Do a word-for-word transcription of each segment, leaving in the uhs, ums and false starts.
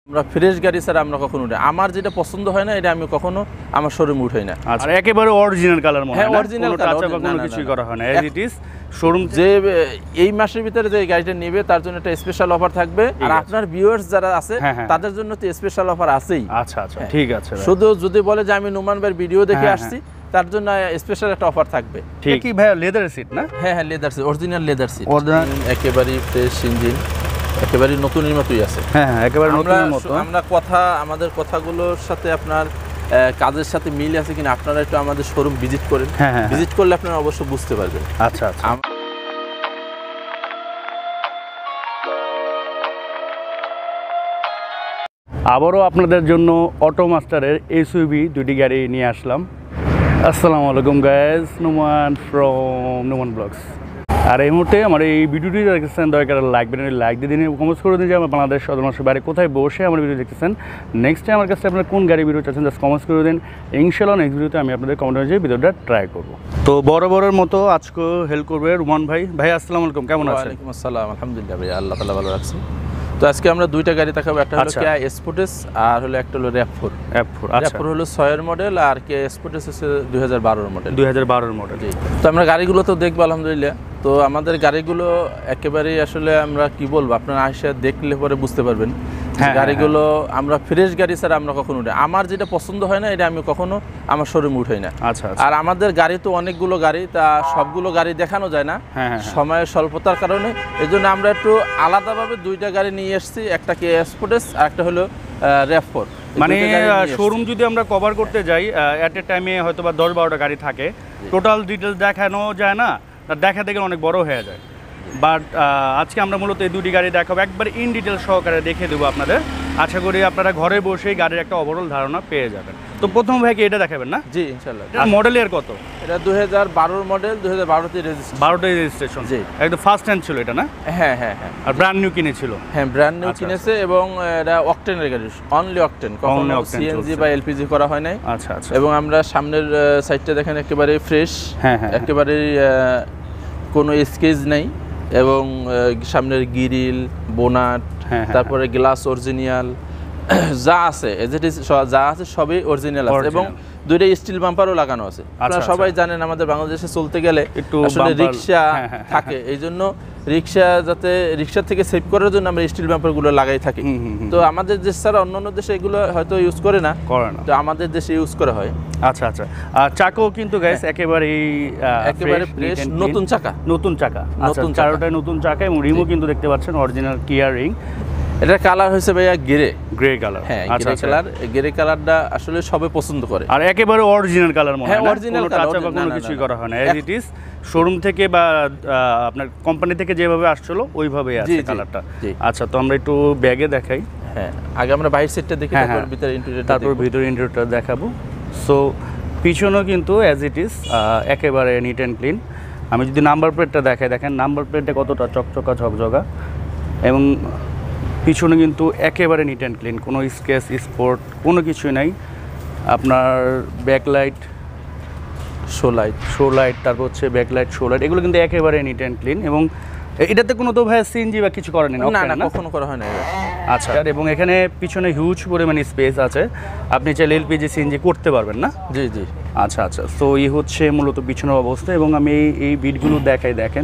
আমরা ফ্রেশ গাড়ি ছাড়া আমরা কখনো উঠাই আমার যেটা পছন্দ হয় না এটা আমি কখনো আমার শোরুমে উঠাই না। আর একেবারে অরিজিনাল কালার মনে হয় হ্যাঁ অরিজিনাল কালার বা কোনো কিছুই করা হয় না এজ ইট ইজ শোরুম। যে এই মাসের ভিতরে যে গাড়িটা নেবে তার জন্য একটা স্পেশাল অফার থাকবে আর আপনার ভিউয়ার্স যারা আছে তাদের জন্য তো স্পেশাল অফার আছেই। আচ্ছা আচ্ছা ঠিক আছে। শুধু যদি বলে যে আমি নোমান ভাইয়ের ভিডিও দেখে আসছি তার জন্য স্পেশাল একটা অফার থাকবে। ঠিক কি ভাই লেদার সিট না? হ্যাঁ হ্যাঁ leather seat original leather seat একেবারে ফ্রেশ ইঞ্জিন একেবারে নতুনের মতোই আছে। হ্যাঁ হ্যাঁ একেবারে নতুনের মতো। আমরা কথা আমাদের কথাগুলোর সাথে আপনার কাজের সাথে মিল আছে কিনা আপনারা একটু আমাদের শোরুম ভিজিট করেন, ভিজিট করলে আপনারা অবশ্যই বুঝতে পারবেন। আচ্ছা আচ্ছা। আবারও আপনাদের জন্য অটো মাস্টারের এসইউভি দুটি গাড়ি নিয়ে আসলাম। আসসালামু আলাইকুম guys, Noman from Noman vlogs. আর এই মুহূর্তে আমার এই ভিডিওটি দেখতেছেন দরকার লাইক বেন লাইক দিয়ে দিন, কমেন্টস করে দিন যে আমার বাংলাদেশ সদর মানুষের বাইরে কোথায় বসে আমার ভিডিও দেখতেছেন। নেক্সট টাইম আমার কাছে আপনারা কোন গাড়ি ভিডিও চাচ্ছেন জাস্ট কমেন্টস করে দিন। ইনশাআল্লাহ নেক্সট ভিডিওতে আমি আপনাদের কমেন্ট অনুযায়ী ভিডিওটা ট্রাই করবো। তো বড় বড়ের মতো আজকে হেল্প করবে রুমান ভাই। ভাই আসসালামু আলাইকুম, কেমন আছেন? ওয়ালাইকুম আসসালাম, আলহামদুলিল্লাহ ভাই, আল্লাহ তাআলা ভালো রাখছে। তো আজকে আমরা দুইটা গাড়ি দেখাবো, একটা হলো কে স্পোর্টেজ আর হলো একটা হলো র্যাপ ফোর। র্যাপ ফোর আচ্ছা, র্যাপ ফোর হলো ছয়ের মডেল আর কে স্পোর্টেজ হচ্ছে দুই হাজার বারোর মডেল। দুই হাজার বারোর মডেল। জি। তো আমরা গাড়িগুলো তো দেখবো আলহামদুলিল্লাহ। তো আমাদের গাড়িগুলো একেবারেই আসলে আমরা কি বলবো আপনারা আইসা দেখলে পরে বুঝতে পারবেন গাড়িগুলো আমরা ফ্রেশ গাড়ি ছাড়া আমরা কখনো উঠাই আমার যেটা পছন্দ হয় না এটা আমি কখনো আমার শোরুমে উঠাই না। আচ্ছা। আর আমাদের গাড়ি তো অনেকগুলো গাড়ি, তা সবগুলো গাড়ি দেখানো যায় না সময়ের স্বল্পতার কারণে, এই জন্য আমরা একটু আলাদাভাবে দুইটা গাড়ি নিয়ে এসেছি, একটা কে স্পোর্টেজ আর একটা হলো র্যাপ ফোর। মানে শোরুম যদি আমরা কভার করতে যাই অ্যাট এ টাইমে হয়তো বা দশ বারোটা গাড়ি থাকে, টোটাল ডিটেলস দেখানো যায় না, দেখা দেখে অনেক বড় হয়ে যায়। বাট আজকে আমরা মূলত এই দুটি গাড়ি দেখাবো, একবার ইন ডিটেল সহকারে দেখে দেবো আপনাদের। আশা করি আপনারা ঘরে বসেই গাড়ির একটা ওভারঅল ধারণা পেয়ে যাবেন। তো প্রথম ভাইকে এটা দেখাবেন না? জি ইনশাআল্লাহ। মডেল এর কত? এটা দুই হাজার বারোর মডেল, দুই হাজার বারোতে রেজিস্ট্রেশন। বারোতে রেজিস্ট্রেশন। জি। একদম ফার্স্ট হ্যান্ড ছিল এটা না? হ্যাঁ হ্যাঁ হ্যাঁ। আর ব্র্যান্ড নিউ কিনেছিল? হ্যাঁ ব্র্যান্ড নিউ কিনেছে এবং এটা অকটেনের গাড়ি, অনলি অকটেন, কখনো সিএনজি বা এলপিজি করা হয় নাই। আচ্ছা আচ্ছা। এবং আমরা সামনের সাইডটা দেখেন একেবারে ফ্রেশ, হ্যাঁ হ্যাঁ একেবারে কোনো স্কেচ নাই, এবং সামনের গ্রিল বোনাট তারপরে গ্লাস অরিজিনাল যা আছে যা আছে সবই অরিজিনাল আছে, এবং দুইটা স্টিল বাম্পারও লাগানো আছে। আপনারা সবাই জানেন আমাদের বাংলাদেশে চলতে গেলে একটু আসলে রিক্সা থাকে, এই জন্য রিক্সা যাতে রিক্সা থেকে সেভ করার জন্য আমরা স্টিল বাম্পার গুলো লাগাই থাকি। তো আমাদের দেশ ছাড়া অন্যান্য দেশে এগুলো হয়তো ইউজ করে না, তো আমাদের দেশে ইউজ করা হয়। আচ্ছা আচ্ছা। আর চাকাও কিন্তু গাইস একেবারে একেবারে ফ্রেশ, নতুন চাকা, নতুন চাকা, নতুন চাকাটাই নতুন চাকা, এবং রিমও কিন্তু দেখতে পাচ্ছেন অরিজিনাল কিয়ার রিং। এটা কালার হয়েছে ভাইয়া গ্রে, গ্রে কালার। হ্যাঁ গ্রে কালার, গ্রে কালারটা আসলে সবাই পছন্দ করে। আর একেবারে অরিজিনাল কালার মনে হয়, হ্যাঁ অরিজিনাল কালার, কোনো কিছুই করা হয় না, এজ ইট ইজ শোরুম থেকে বা আপনার কোম্পানি থেকে যেভাবে আসছিল ওইভাবেই আছে কালারটা। আচ্ছা, তো আমরা একটু ব্যাগে দেখাই। হ্যাঁ আগে আমরা বাইরের সেটটা দেখি, তারপর ভিতরে ইন্টেরিয়র, তারপর ভিতরে ইন্টেরিয়রটা দেখাবো। সো পিছনেও কিন্তু অ্যাজ ইট ইজ একেবারে নিট অ্যান্ড ক্লিন। আমি যদি নাম্বার প্লেটটা দেখাই, দেখেন নাম্বার প্লেটটা কতটা চকচকা ঝকঝকা, এবং পিছনে কিন্তু একেবারে নিট অ্যান্ড ক্লিন, কোনো স্কেচ স্পট কোনো কিছুই নাই। আপনার backlight, show light, show light তারপর হচ্ছে ব্যাকলাইট, শো লাইট, এগুলো কিন্তু একেবারে নিট অ্যান্ড ক্লিন। এবং এটাতে কোনো তো ভাই সিএনজি বা কিছু করেনি না? না কখনো করা হয় না। আচ্ছা, এবং এখানে পিছনে হিউজ পরিমাণে স্পেস আছে, আপনি চাইলে এলপিজি সিএনজি করতে পারবেন না? জি জি। আচ্ছা আচ্ছা। সো এই হচ্ছে মূলত পিছনের অবস্থা, এবং আমি এই এই বিটগুলো দেখাই, দেখেন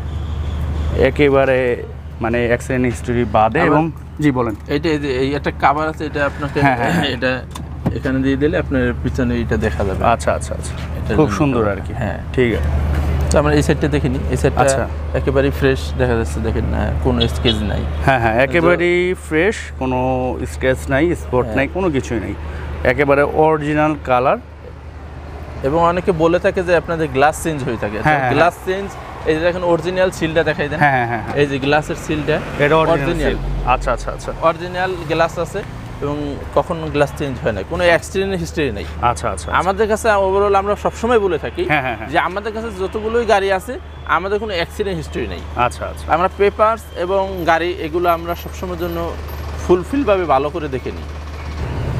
একেবারে মানে অ্যাক্সিডেন্ট হিস্টরি বাদে। এবং জি বলেন। এইটা এই একটা কভার আছে, এটা আপনাকে এটা এখানে দিয়ে দিলে আপনার পিছনে এটা দেখা যাবে। আচ্ছা আচ্ছা আচ্ছা, খুব সুন্দর আর কি। হ্যাঁ ঠিক আছে। তো আমরা এই সাইডটা দেখিনি, এই সাইডটা একেবারে ফ্রেশ দেখা যাচ্ছে, দেখেন না কোনো স্কেচ নাই। হ্যাঁ হ্যাঁ একেবারেই ফ্রেশ, কোনো স্কেচ নাই, স্পট নাই, কোনো কিছুই নাই, একেবারে অরিজিনাল কালার। এবং অনেকে বলে থাকে যে আপনাদের গ্লাস চেঞ্জ হয়ে থাকে, গ্লাস চেঞ্জ এই যে দেখেন অরিজিনাল সিলটা দেখাই দেন। হ্যাঁ হ্যাঁ এই যে গ্লাসের সিলটা এটা অরিজিনাল। আচ্ছা আচ্ছা আচ্ছা, অরিজিনাল গ্লাস আছে এবং কখনো গ্লাস চেঞ্জ হয় না, কোনো অ্যাক্সিডেন্ট হিস্টরি নেই। আচ্ছা আচ্ছা। আমাদের কাছে ওভারঅল আমরা সবসময় বলে থাকি যে আমাদের কাছে যতগুলোই গাড়ি আছে আমাদের কোনো অ্যাক্সিডেন্ট হিস্টরি নেই। আচ্ছা আচ্ছা। আমরা পেপারস এবং গাড়ি এগুলো আমরা সবসময়ের জন্য ফুলফিলভাবে ভালো করে দেখে নিই।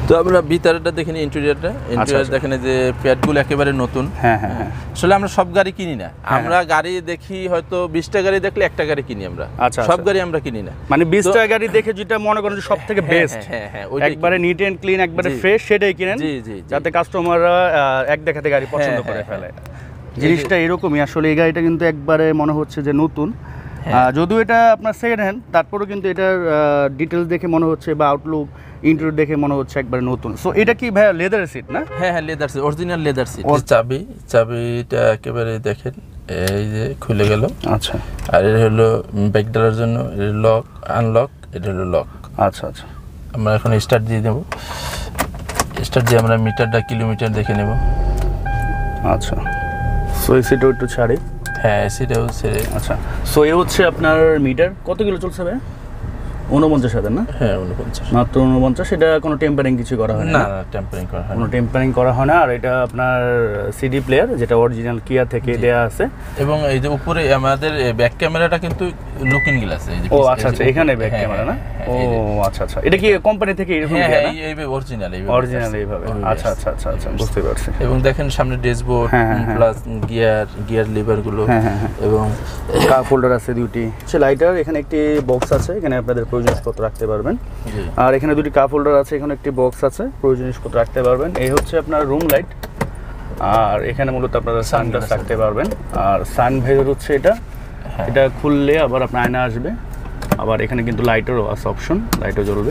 তো আমরা ভিতরটা দেখেন, ইন্টেরিয়রটা ইন্টেরিয়র দেখেন যে প্যাডগুলো একেবারে নতুন। হ্যাঁ হ্যাঁ হ্যাঁ আসলে আমরা সব গাড়ি কিনি না, আমরা গাড়ি দেখি হয়তো বিশটা গাড়ি দেখলে একটা গাড়ি কিনি আমরা, সব গাড়ি আমরা কিনি না। মানে বিশটা গাড়ি দেখে যেটা মনে করেন যে সবথেকে বেস্ট, হ্যাঁ হ্যাঁ একবারে নিট এন্ড ক্লিন, একবারে ফ্রেশ, সেটাই কিনেন যাতে কাস্টমাররা এক দেখাতে গাড়ি পছন্দ করে ফেলে। জিনিসটা এরকমই আসলে। এই গাড়িটা কিন্তু একবারে মনে হচ্ছে যে নতুন, যদিও এটা আপনার সেকেন্ড হ্যান্ড, তারপরেও কিন্তু এটার ডিটেলস দেখে মনে হচ্ছে বা আউটলুক ইন্টেরিয়র দেখে মনে হচ্ছে একবারে নতুন। সো এটা কি ভাই লেদার সিট না? হ্যাঁ হ্যাঁ leather seat, original leather seat. চাবি চাবিটা একেবারে দেখেন এই যে খুলে গেল। আচ্ছা, আর এটা হলো ব্যাক দেওয়ার জন্য লক আনলক, এটা হলো লক। আচ্ছা আচ্ছা, আমরা এখন স্টার্ট দিয়ে দেব। স্টার্ট দিয়ে আমরা মিটারটা কিলোমিটার দেখে নেব। আচ্ছা, সো এই সিটও একটু ছাড়ি। হ্যাঁ সেটাও ছেড়ে। আচ্ছা, সো এ হচ্ছে আপনার মিটার কত কিলো চলছে ভাই? উনপঞ্চাশ হাজার না? হ্যাঁ উনপঞ্চাশ, মাত্র উনপঞ্চাশ। এটা কোনো টেম্পারিং কিছু করা হয় না? না টেম্পারিং করা হয় না, কোনো টেম্পারিং করা হয় না। আর এটা আপনার সিডি প্লেয়ার, যেটা অরিজিনাল কিয়া থেকে দেয়া আছে। এবং এই যে উপরে আমাদের ব্যাক ক্যামেরাটা কিন্তু লুকিং গ্লাস। ও আচ্ছা আচ্ছা, এখানে ব্যাক ক্যামেরা না? ও আচ্ছা আচ্ছা, এটা কি কোম্পানি থেকে এরকম দেয়া না? এই অরিজিনাল, এই অরিজিনাল এইভাবে। আচ্ছা আচ্ছা আচ্ছা আচ্ছা, বুঝতে পারছি। এবং দেখেন সামনে dashboard plus gear gear lever গুলো, এবং কাপ হোল্ডার আছে দুটি। সে লাইটার, এখানে একটি বক্স আছে, এখানে আপনাদের প্রয়োজনীয়পত্র রাখতে পারবেন। আর এখানে দুটি কাপ হোল্ডার আছে, এখানে একটি বক্স আছে, প্রয়োজনীয়পত্র রাখতে পারবেন। এই হচ্ছে আপনার রুম লাইট। আর এখানে মূলত আপনারা সানগ্লাস রাখতে পারবেন। আর সান ভাইজার হচ্ছে এটা, এটা খুললে আবার আপনার আয়না আসবে। আবার এখানে কিন্তু লাইটেরও আছে অপশন, লাইটও জ্বলবে।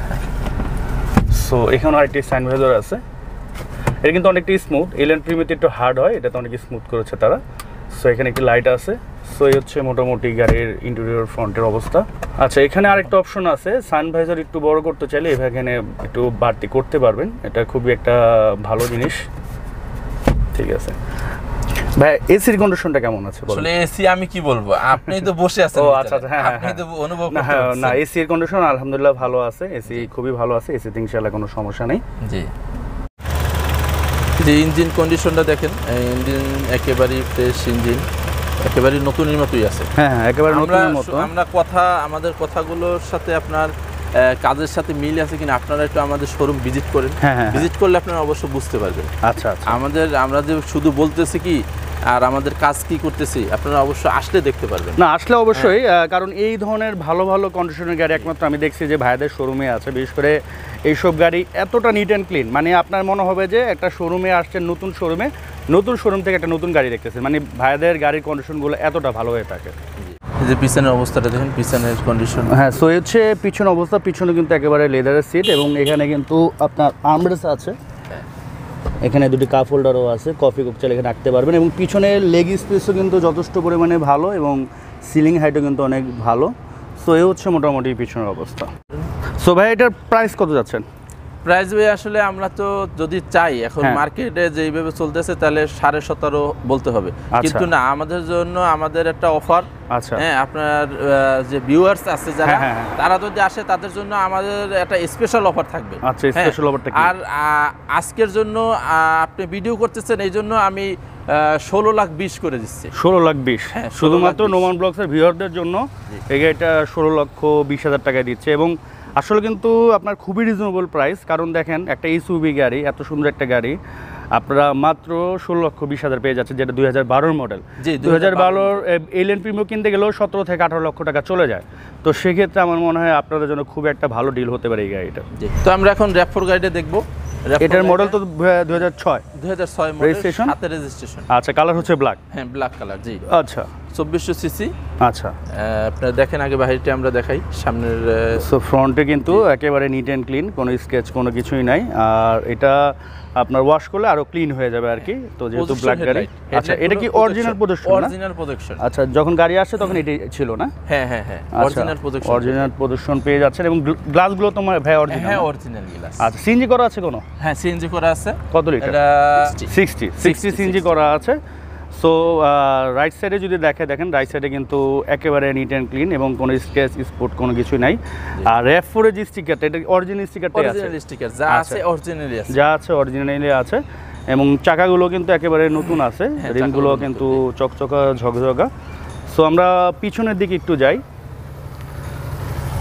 সো এখানে আরেকটি সান ভাইজার আছে। এটা কিন্তু অনেকটা স্মুথ, এলিয়ন প্রিমিয়ামে একটু হার্ড হয়, এটা তো অনেক স্মুথ করেছে তারা। সো এখানে একটি লাইট আছে। সো এই হচ্ছে মোটামুটি গাড়ির ইন্টেরিয়র ফ্রন্টের অবস্থা। আচ্ছা, এখানে আরেকটা অপশন আছে, সানভাইজার একটু বড় করতে চাইলে এখানে একটু বাড়তি করতে পারবেন। এটা খুবই একটা ভালো জিনিস। ঠিক আছে ভাই, এসির কন্ডিশনটা কেমন আছে? আসলে এসি আমি কি বলবো, আপনি তো বসে আছেন। ও আচ্ছা আচ্ছা, হ্যাঁ আপনি তো অনুভব করতে পারছেন। না, এসির কন্ডিশন আলহামদুলিল্লাহ ভালো আছে, এসি খুবই ভালো আছে, এসিতে ইনশাআল্লাহ কোনো সমস্যা নেই। জি, যে ইঞ্জিন কন্ডিশনটা দেখেন, ইঞ্জিন একেবারেই ফ্রেশ ইঞ্জিন, একেবারে নতুনের মতোই আছে। হ্যাঁ একেবারে নতুনের মতো। আমরা কথা আমাদের কথাগুলোর সাথে আপনার কাজের সাথে মিল আছে কিনা আপনারা একটু আমাদের শোরুম ভিজিট করেন, ভিজিট করলে আপনারা অবশ্যই বুঝতে পারবেন। আচ্ছা আচ্ছা, আমাদের আমরা যে শুধু বলতেছি কি আর আমাদের কাজ কি করতেছি আপনারা অবশ্যই আসলে দেখতে পারবেন। না আসলে অবশ্যই, কারণ এই ধরনের ভালো ভালো কন্ডিশনের গাড়ি একমাত্র আমি দেখছি যে ভাইদের শোরুমে আছে। বিশেষ করে এইসব গাড়ি এতটা নিট অ্যান্ড ক্লিন, মানে আপনার মনে হবে যে একটা শোরুমে আসছেন, নতুন শোরুমে, নতুন শোরুম থেকে একটা নতুন গাড়ি দেখতেছেন। মানে ভাইদের গাড়ির কন্ডিশনগুলো এতটা ভালো হয়ে থাকে। এই যে পিছনের অবস্থাটা দেখেন, পিছনের কন্ডিশন। হ্যাঁ, সো হচ্ছে পিছনের অবস্থা, পিছনে কিন্তু একেবারে লেদারের সিট, এবং এখানে কিন্তু আপনার আর্মরেস্ট আছে, এখানে দুটি কাপ হোল্ডারও আছে, কফি কাপ চাইলে এখানে রাখতে পারবেন। এবং পিছনের লেগ স্পেসও কিন্তু যথেষ্ট পরিমাণে ভালো, এবং সিলিং হাইটও কিন্তু অনেক ভালো। সো এই হচ্ছে মোটামুটি পিছনের অবস্থা। সো ভাই, এটার প্রাইস কত যাচ্ছেন? প্রাইস ভাই আসলে আমরা তো যদি চাই এখন মার্কেটে যেইভাবে চলতেছে তাহলে সাড়ে সতেরো বলতে হবে, কিন্তু না, আমাদের জন্য আমাদের একটা অফার। আচ্ছা, হ্যাঁ, আপনার যে ভিউয়ার্স আছে যারা, তারা যদি আসে তাদের জন্য আমাদের একটা স্পেশাল অফার থাকবে। আচ্ছা, স্পেশাল অফারটা কি? আর আজকের জন্য আপনি ভিডিও করতেছেন এই জন্য আমি ষোলো লাখ বিশ করে দিচ্ছি। ষোলো লাখ বিশ শুধুমাত্র নোমান ব্লগসের ভিউয়ারদের জন্য এই গাড়িটা ষোলো লক্ষ বিশ হাজার টাকায় দিচ্ছে। এবং আসলে কিন্তু আপনার খুবই রিজনেবল প্রাইস, কারণ দেখেন একটা এসইউভি গাড়ি, এত সুন্দর একটা গাড়ি আপনারা মাত্র ষোলো লক্ষ বিশ হাজার পেয়ে যাচ্ছে, যেটা দুই হাজার বারোর মডেল। দুই হাজার বারোর এলিয়ন প্রিমিয়াম কিনতে গেলেও সতেরো থেকে আঠারো লক্ষ টাকা চলে যায়। তো সেক্ষেত্রে আমার মনে হয় আপনাদের জন্য খুব একটা ভালো ডিল হতে পারে এই গাড়িটা। তো আমরা এখন র্যাপ ফোর গাড়িটা দেখবো। এটার মডেল তো দুই হাজার ছয় দুই হাজার ছয় রেজিস্ট্রেশন, হাতে রেজিস্ট্রেশন। আচ্ছা, কালার হচ্ছে ব্ল্যাক। হ্যাঁ, ব্ল্যাক কালার। জি, আচ্ছা, চব্বিশশো সিসি। আচ্ছা, আপনারা দেখেন আগে বাহিরটা আমরা দেখাই, সামনের। সো ফ্রন্টে কিন্তু একেবারে নিট অ্যান্ড ক্লিন, কোনো স্কেচ কোনো কিছুই নাই। আর এটা আপনার ওয়াশ করলে আরো ক্লিন হয়ে যাবে আর কি। তো যেহেতু ব্ল্যাক গাড়ি, আচ্ছা, এটা কি অরিজিনাল প্রোটেকশন? Original protection. আচ্ছা, যখন গাড়ি আসে তখন এটাই ছিল না? হ্যাঁ হ্যাঁ হ্যাঁ, অরিজিনাল প্রোটেকশন। অরিজিনাল প্রোটেকশন পেয়ে যাচ্ছেন, এবং গ্লাসগুলো তোমার ভাই অরিজিনাল? হ্যাঁ, অরিজিনাল গ্লাস। আচ্ছা, সিএনজি করা আছে কোনো? হ্যাঁ, সিএনজি করা আছে। কত লিটার? এটা সিক্সটি সিক্সটি সিএনজি করা আছে। সো রাইট সাইডে যদি দেখে দেখেন, রাইট সাইডে কিন্তু একেবারে নিট অ্যান্ড ক্লিন, এবং কোনো স্কেচ স্পট কোনো কিছু নাই। আর র্যাপ ফোর এর যে স্টিকারটা, এটা অরিজিনাল স্টিকারটাই আছে? অরিজিনাল স্টিকার যা আছে অরিজিনালি আছে, যা আছে অরিজিনালি আছে। এবং চাকাগুলো কিন্তু একেবারে নতুন আছে, রিমগুলো কিন্তু চকচকা ঝকঝকা। সো আমরা পিছনের দিকে একটু যাই।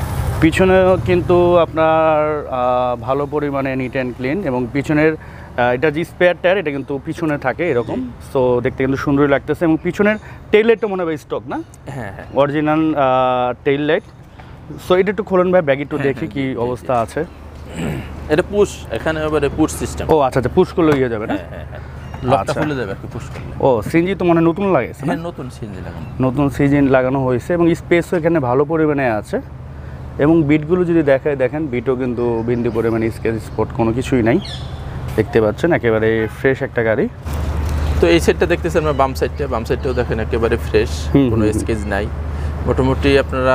পিছনে কিন্তু আপনার ভালো পরিমাণে নিট অ্যান্ড ক্লিন, এবং পিছনের এটা যে স্পেয়ার টায়ার এটা কিন্তু পিছনে থাকে এরকম, সো দেখতে কিন্তু সুন্দরই লাগতেছে। এবং পিছনের টেইল লাইটটা মনে হয় স্টক না? হ্যাঁ হ্যাঁ, অরিজিনাল টেইল লাইট। সো এটা একটু খোলেন ভাই, ব্যাগ একটু দেখি কি অবস্থা আছে। এটা পুশ, এখানে এবারে পুশ সিস্টেম। ও আচ্ছা আচ্ছা, পুশ করলে হয়ে যাবে না? হ্যাঁ হ্যাঁ হ্যাঁ, লকটা খুলে যাবে আর কি পুশ করলে। ও সিএনজি তো মনে নতুন লাগাইছে? হ্যাঁ নতুন সিএনজি লাগানো, নতুন সিএনজি লাগানো হয়েছে, এবং স্পেসও এখানে ভালো পরিমাণে আছে। এবং বিটগুলো যদি দেখায় দেখেন, বিটও কিন্তু বিন্দু পরিমাণে স্কেচ স্পট কোনো কিছুই নাই, দেখতে পাচ্ছেন একেবারে ফ্রেশ একটা গাড়ি। তো এই সাইডটা দেখতেছেন আমরা, বাম সাইডটা, বাম সাইডটাও দেখেন একেবারে ফ্রেশ, কোনো স্কেচ নাই মোটামুটি। আপনারা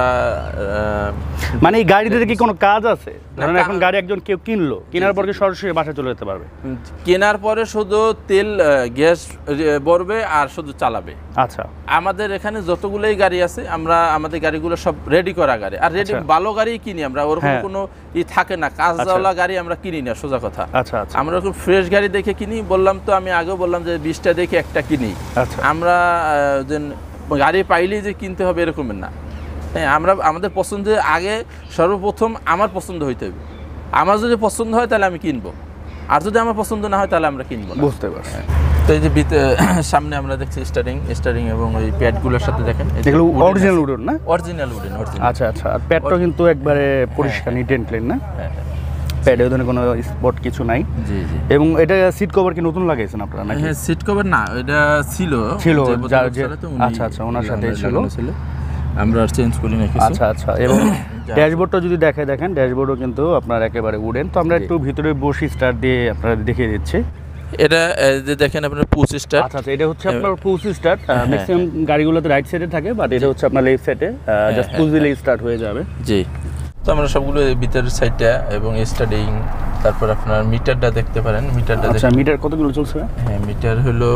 মানে এই গাড়িতে কি কোনো কাজ আছে? কারণ এখন গাড়ি একজন কেউ কিনলো, কেনার পরে সরাসরি বাসায় চলে যেতে পারবে? কেনার পরে শুধু তেল গ্যাস ভরবে আর শুধু চালাবে। আচ্ছা, আমাদের এখানে যতগুলোই গাড়ি আছে, আমরা আমাদের গাড়িগুলো সব রেডি করা গাড়ি, আর রেডি ভালো গাড়ি কিনি আমরা, ওরকম কোনো ই থাকে না, কাজওয়ালা গাড়ি আমরা কিনি না, সোজা কথা। আচ্ছা আচ্ছা, আমরা ওরকম ফ্রেশ গাড়ি দেখে কিনি। বললাম তো, আমি আগেও বললাম যে বিশটা দেখে একটা কিনি। আমরা যে গাড়ি পাইলেই যে কিনতে হবে এরকমের না। হ্যাঁ, আমরা আমাদের পছন্দের আগে সর্বপ্রথম আমার পছন্দ হইতে হবে। আমার যদি পছন্দ হয় তাহলে আমি কিনবো, আর যদি আমার পছন্দ না হয় তাহলে আমরা কিনবো না। বুঝতে পারছি। তো এই যে সামনে আমরা দেখছি স্টারিং স্টারিং এবং ওই প্যাডগুলোর সাথে দেখেন এগুলো অরিজিনাল উডেন না? Original wooden, original. আচ্ছা আচ্ছা, আর প্যাডটা কিন্তু একবারে পরিষ্কার নিট এন্ড ক্লিন না? হ্যাঁ হ্যাঁ, প্যাডে ওখানে কোনো স্পট কিছু নাই। জি জি। এবং এটা সিট কভার কি নতুন লাগাইছেন আপনারা নাকি? হ্যাঁ, সিট কভার না, এটা ছিল ছিল আচ্ছা আচ্ছা, ওনার সাথেই ছিল, আমরা আর চেঞ্জ করি না কিছু। আচ্ছা আচ্ছা। এবং ড্যাশবোর্ডটা যদি দেখায় দেখেন, ড্যাশবোর্ডও কিন্তু আপনার একেবারে উডেন। তো আমরা একটু ভিতরে বসি স্টার্ট দিয়ে আপনারা দেখিয়ে দিচ্ছি। এটা যে দেখেন আপনার পুশ স্টার্ট। আচ্ছা আচ্ছা, এটা হচ্ছে আপনার পুশ স্টার্ট। ম্যাক্সিমাম গাড়িগুলোতে রাইট সাইডে থাকে, বাট এটা হচ্ছে আপনার লেফট সাইডে, জাস্ট পুশ দিলেই স্টার্ট হয়ে যাবে। জি। তো আমরা সবগুলো ভিতরের সাইডটা এবং স্টার্টিং, তারপর আপনার মিটারটা দেখতে পারেন। মিটারটা আচ্ছা, মিটার কতগুলো চলছে? হ্যাঁ, মিটার হলো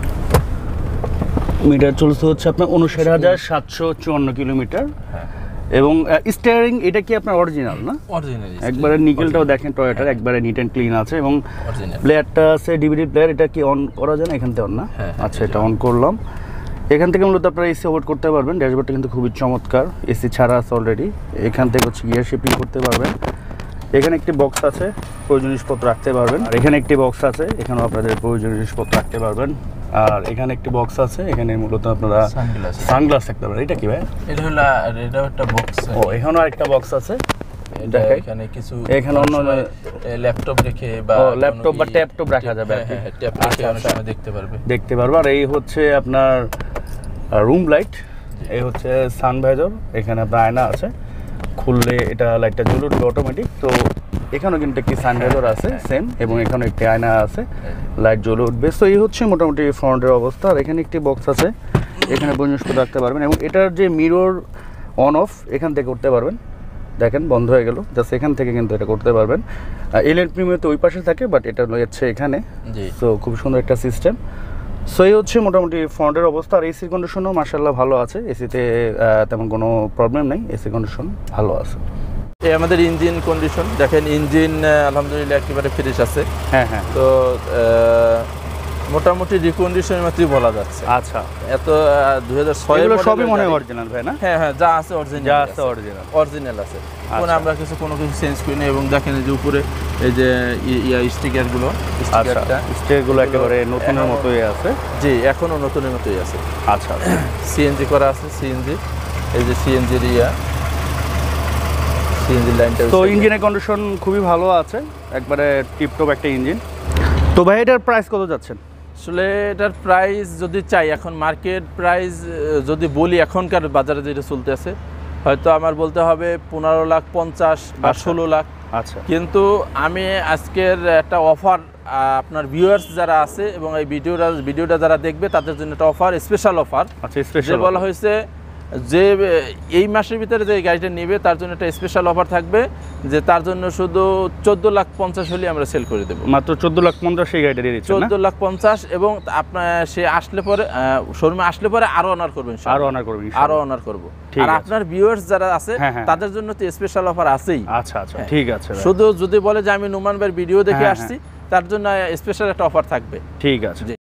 মিটার চলছে হচ্ছে আপনার উনষাট হাজার সাতশো চুয়ান্ন কিলোমিটার। হ্যাঁ, এবং স্টিয়ারিং এটা কি আপনার অরিজিনাল না? অরিজিনাল, একবারে নিকেলটাও দেখেন টয়োটার, একবারে নিট অ্যান্ড ক্লিন আছে। এবং প্লেয়ারটা আছে ডিভিডি প্লেয়ার, এটা কি অন করা যায় না এখান থেকে? অন না? আচ্ছা, এটা অন করলাম। এখান থেকে মূলত আপনারা এসি অপারেট করতে পারবেন। ড্যাশবোর্ডটা কিন্তু খুবই চমৎকার, এসি ছাড়া আছে অলরেডি। এখান থেকে হচ্ছে গিয়ার শিফটিং করতে পারবেন। এখানে একটি বক্স আছে, প্রয়োজনীয় জিনিসপত্র রাখতে পারবেন। আর এখানে একটি বক্স আছে, এখানেও আপনাদের প্রয়োজনীয় জিনিসপত্র রাখতে পারবেন। আর এখানে একটি বক্স আছে, এখানে মূলত আপনারা সানগ্লাস রাখতে পারবেন। এটা কি ভাই? এটা হলো এটা একটা বক্স। ও, এখানেও আরেকটা বক্স আছে। এখানে কিছু এখানে অন্য ল্যাপটপ রেখে বা ল্যাপটপ বা ট্যাবটপ রাখা যাবে, ট্যাব রেখে অনেক সময় দেখতে পারবে দেখতে পারবে। আর এই হচ্ছে আপনার রুম লাইট, এই হচ্ছে সানভাইজার। এখানে আপনার আয়না আছে, খুললে এটা লাইটটা জ্বলে উঠবে অটোমেটিক। তো এখানেও কিন্তু একটি সানভাইজার আছে সেম, এবং এখানে একটি আয়না আছে, লাইট জ্বলে উঠবে। সো এই হচ্ছে মোটামুটি ফ্রন্টের অবস্থা। আর এখানে একটি বক্স আছে, এখানে জিনিসপত্র রাখতে পারবেন। এবং এটার যে মিরর অন অফ এখান থেকে করতে পারবেন। দেখেন বন্ধ হয়ে গেল, জাস্ট এখান থেকে কিন্তু এটা করতে পারবেন। এলিয়েন প্রিমিয়ার তো ওই পাশে থাকে, বাট এটা রয়েছে এখানে। সো খুব সুন্দর একটা সিস্টেম। সো এই হচ্ছে মোটামুটি ফ্রন্টের অবস্থা। আর এসির কন্ডিশনও মাশাআল্লাহ ভালো আছে, এসিতে তেমন কোনো প্রবলেম নেই, এসি কন্ডিশন ভালো আছে। এই আমাদের ইঞ্জিন কন্ডিশন দেখেন, ইঞ্জিন আলহামদুলিল্লাহ একেবারে ফ্রেশ আছে। হ্যাঁ হ্যাঁ, তো মোটামুটি রিকন্ডিশনের মাত্রই বলা যাচ্ছে। আচ্ছা, এত দুই হাজার ছয় এগুলো সবই মনে হয় অরিজিনাল ভাই না? হ্যাঁ হ্যাঁ, যা আছে অরিজিনাল, যা আছে অরিজিনাল অরিজিনাল আছে। কোনো আমরা কিছু কোনো কিছু চেঞ্জ করি না। এবং দেখেন এই যে উপরে এই যে ইয়া স্টিকারগুলো, স্টিকারটা স্টিকারগুলো একেবারে নতুনের মতোই আছে। জি, এখনো নতুনের মতোই আছে। আচ্ছা, সিএনজি করা আছে, সিএনজি, এই যে সিএনজির ইয়া সিএনজি লাইনটা। তো ইঞ্জিনের কন্ডিশন খুবই ভালো আছে, একবারে টিপটপ একটা ইঞ্জিন। তো ভাই এটার প্রাইস কত যাচ্ছেন? আসলে এটার প্রাইস যদি চাই, এখন মার্কেট প্রাইস যদি বলি এখনকার বাজারে যেটা চলতে আছে, হয়তো আমার বলতে হবে পনেরো লাখ পঞ্চাশ বা ষোলো লাখ। আচ্ছা, কিন্তু আমি আজকের একটা অফার আপনার ভিউয়ার্স যারা আছে এবং এই ভিডিওটা ভিডিওটা যারা দেখবে তাদের জন্য একটা অফার, স্পেশাল অফার। আচ্ছা, স্পেশাল বলা হয়েছে যে এই মাসের ভিতরে যে গাড়িটা নেবে তার জন্য একটা স্পেশাল অফার থাকবে, যে তার জন্য শুধু চোদ্দ লাখ পঞ্চাশ হলে আমরা সেল করে দেবো। মাত্র চোদ্দ লাখ পঞ্চাশ এই গাড়িটা দিয়ে দিচ্ছি, চোদ্দ লাখ পঞ্চাশ। এবং আপনার সে আসলে পরে শোরুমে আসলে পরে আরো অনার করবেন, আরো অনার করবেন, আরো অনার করবো। আর আপনার ভিউয়ার্স যারা আছে তাদের জন্য তো স্পেশাল অফার আছেই। আচ্ছা আচ্ছা, ঠিক আছে। শুধু যদি বলে যে আমি নোমান ভাইয়ের ভিডিও দেখে আসছি, তার জন্য স্পেশাল একটা অফার থাকবে। ঠিক আছে।